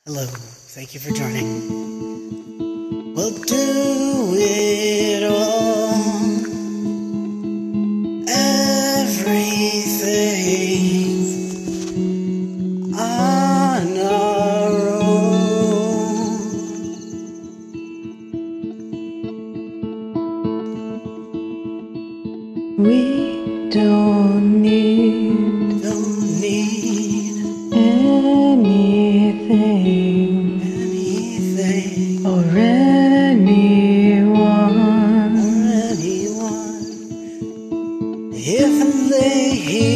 Hello, thank you for joining. We'll do it all, everything on our own. We don't need anything or anyone. If I lay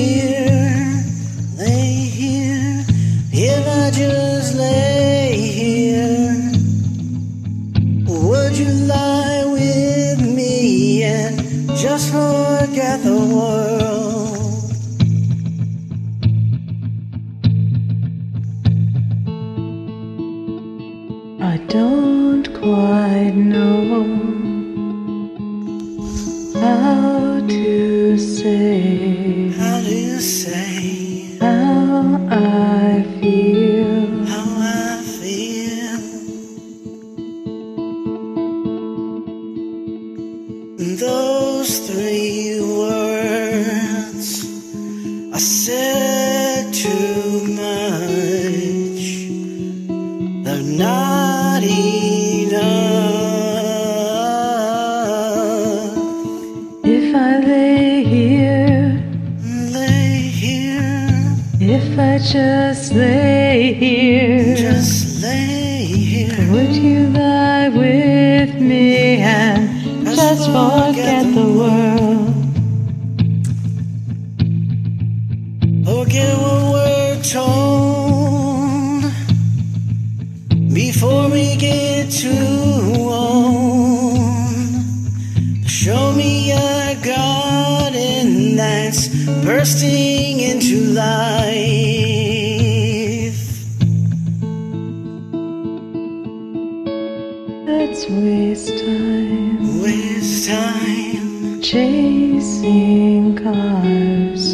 here, if I just lay here, would you lie with me and just forget the world? I don't quite know how to say how I feel. Those 3 words I said too much. They're not enough. If I lay here, if I just lay here, would you lie with me and just forget the world? Forget what we're told before we get too old. Show me a garden that's bursting into life. Let's waste time chasing cars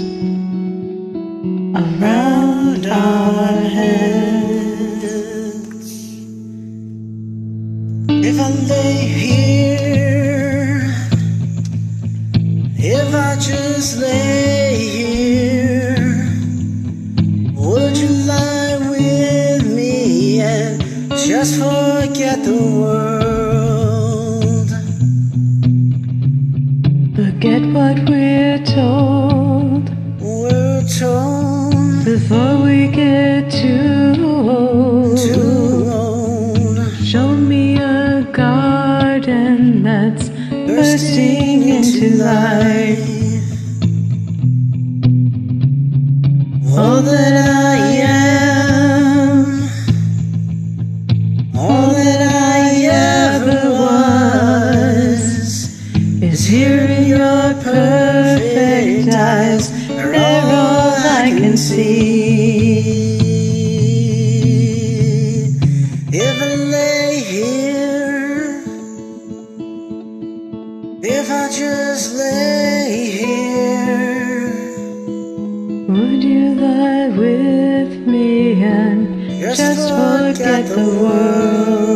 around our heads. If I lay here, if I just lay here, would you lie with me and just forget the world? Forget what we're told before we get too old. Show me a garden that's bursting into life. All that I am, all that I ever was, is here in your perfect eyes. They're all I can see. If I lay here, if I just lay here, would you lie with me and just forget the world?